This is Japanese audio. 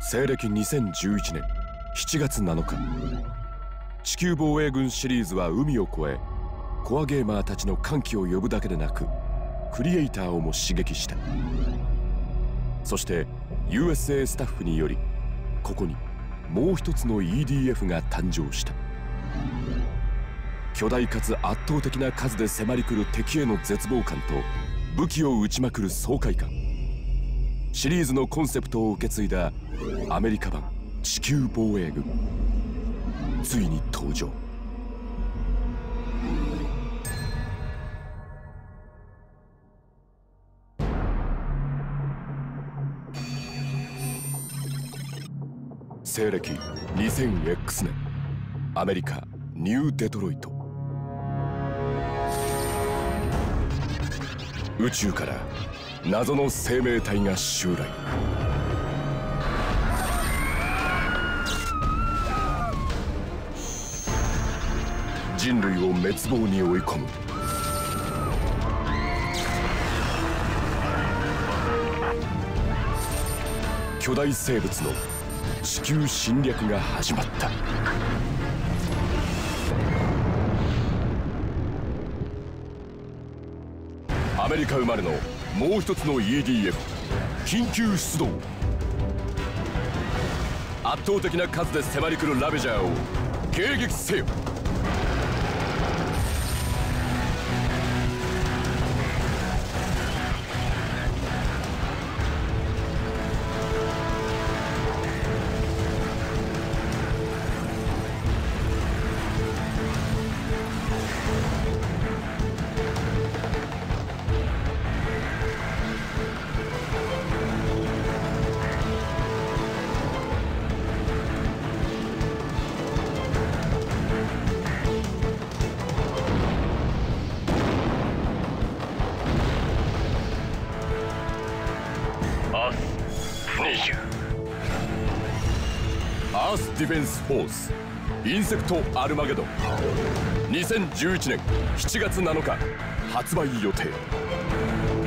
西暦2011年7月7日、地球防衛軍シリーズは海を越え、コアゲーマーたちの歓喜を呼ぶだけでなく、クリエイターをも刺激した。そして USA スタッフにより、ここにもう一つの EDF が誕生した。巨大かつ圧倒的な数で迫り来る敵への絶望感と武器を撃ちまくる爽快感。シリーズのコンセプトを受け継いだアメリカ版地球防衛軍、ついに登場。西暦 2000X 年、アメリカニューデトロイト。宇宙から謎の生命体が襲来。人類を滅亡に追い込む。巨大生物の地球侵略が始まった。アメリカ生まれのもう一つの EDF、 緊急出動。圧倒的な数で迫り来るラベジャーを迎撃せよ。アースディフェンスフォースインセクトアルマゲドン、2011年7月7日発売予定。